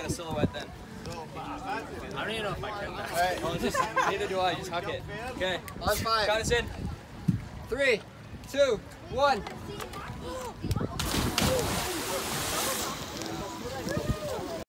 the silhouette then. I don't even know if I can. All right. Oh, just, neither do I. Just huck it. Okay. On 5. Count us in. 3, 2, 1.